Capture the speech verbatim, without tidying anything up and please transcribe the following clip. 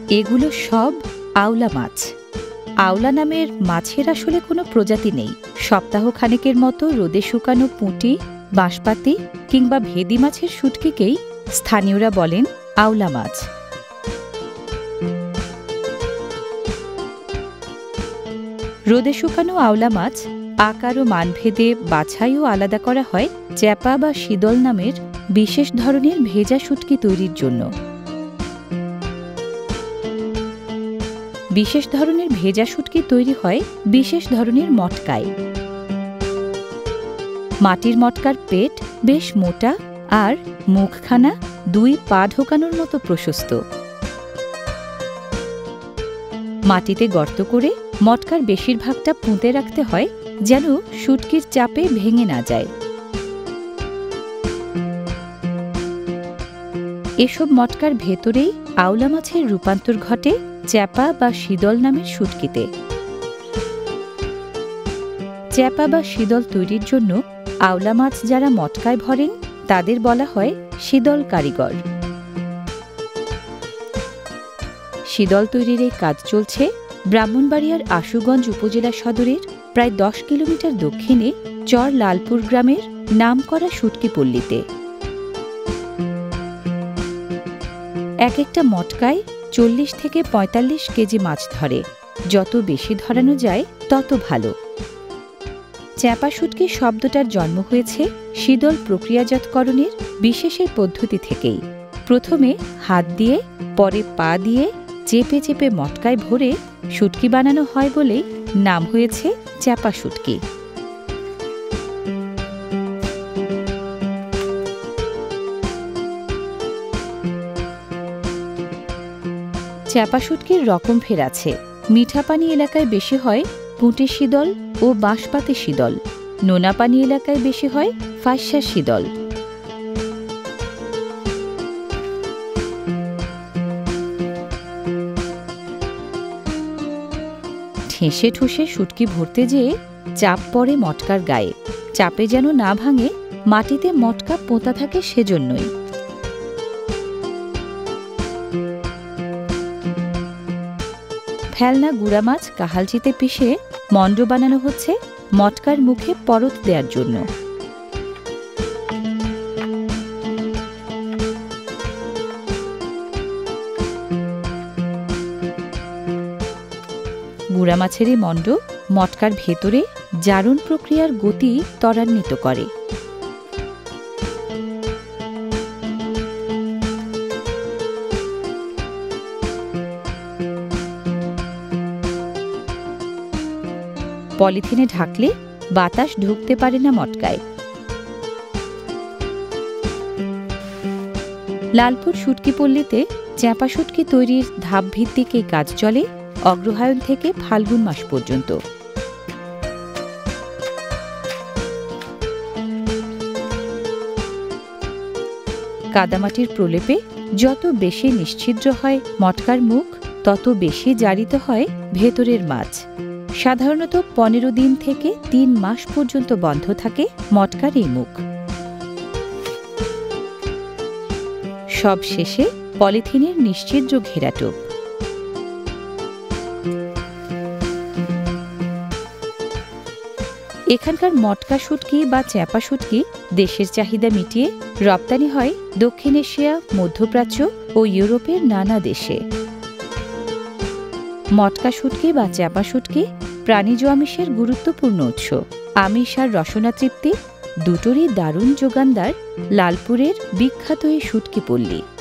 এগুলো সব আওলা মাছ। আওলা নামের মাছের আসলে কোনো প্রজাতি নেই। সপ্তাহ খানেকের মতো রোদে শুকানো পুঁটি, বাঁশপাতি কিংবা ভেদি মাছের শুটকিকেই স্থানীয়রা বলেন আওলা মাছ। রোদে শুকানো আওলা মাছ আকার ও মানভেদে বাছাই ও আলাদা করা হয় চ্যাপা বা শীদল নামের বিশেষ ধরনের ভেজা শুটকি তৈরির জন্য। বিশেষ ধরনের ভেজা শুটকি তৈরি হয় বিশেষ ধরনের মটকায়। মাটির মটকার পেট বেশ মোটা আর মুখখানা দুই পা ঢোকানোর মতো প্রশস্ত। মাটিতে গর্ত করে মটকার বেশিরভাগটা পুঁতে রাখতে হয় যেন শুটকির চাপে ভেঙে না যায়। এসব মটকার ভেতরেই আওলা মাছের রূপান্তর ঘটে চ্যাপা বা শীদল নামের শুটকিতে। চ্যাপা বা শীদল তৈরির জন্য আওলা মাছ যারা মটকায় ভরেন তাদের বলা হয় শীদল কারিগর। শীদল তৈরির এই কাজ চলছে ব্রাহ্মণবাড়িয়ার আশুগঞ্জ উপজেলা সদরের প্রায় দশ কিলোমিটার দক্ষিণে চর লালপুর গ্রামের নামকরা শুটকিপল্লীতে। এক একটা মটকায় চল্লিশ থেকে পঁয়তাল্লিশ কেজি মাছ ধরে। যত বেশি ধরানো যায় তত ভালো। চ্যাপা শুটকি শব্দটার জন্ম হয়েছে শীদল প্রক্রিয়াজাতকরণের বিশেষ এই পদ্ধতি থেকেই। প্রথমে হাত দিয়ে, পরে পা দিয়ে চেপে চেপে মটকায় ভরে শুটকি বানানো হয় বলেই নাম হয়েছে চ্যাপা শুটকি। চ্যাপা শুটকির রকম ফের আছে। মিঠা পানি এলাকায় বেশি হয় পুঁটি শীদল ও বাঁশপাতি শীদল। নোনা পানি এলাকায় বেশি হয় ফাঁসা শীদল। ঠেসে ঠুসে শুটকি ভরতে যেয়ে চাপ পড়ে মটকার গায়ে। চাপে যেন না ভাঙে, মাটিতে মটকা পোঁতা থাকে সেজন্যই। ফেলনা গুড়া মাছ কাহালচিতে পিষে মন্ড বানানো হচ্ছে মটকার মুখে পরত দেওয়ার জন্য। গুড়া মাছের এই মন্ড মটকার ভেতরে জারণ প্রক্রিয়ার গতি ত্বরান্বিত করে। পলিথিনে ঢাকলে বাতাস ঢুকতে পারে না মটকায়। লালপুর শুটকিপল্লীতে চ্যাপা শুটকি তৈরির ধাপভিত্তিক এই কাজ চলে অগ্রহায়ণ থেকে ফাল্গুন মাস পর্যন্ত। কাদামাটির প্রলেপে যত বেশি নিশ্ছিদ্র হয় মটকার মুখ, তত বেশি জারিত হয় ভেতরের মাছ। সাধারণত পনেরো দিন থেকে তিন মাস পর্যন্ত বন্ধ থাকে মটকার এই মুখ। সব শেষে পলিথিনের নিশ্ছিদ্র ঘেরাটোপ। এখানকার মটকা শুটকি বা চ্যাপা শুটকি দেশের চাহিদা মিটিয়ে রপ্তানি হয় দক্ষিণ এশিয়া, মধ্যপ্রাচ্য ও ইউরোপের নানা দেশে। মটকা শুটকি বা চ্যাপা শুটকি প্রাণীজ আমিষের গুরুত্বপূর্ণ উৎস। আমিষ আর রসনা তৃপ্তি দুটোরই দারুণ যোগানদার লালপুরের বিখ্যাত এই শুটকিপল্লী।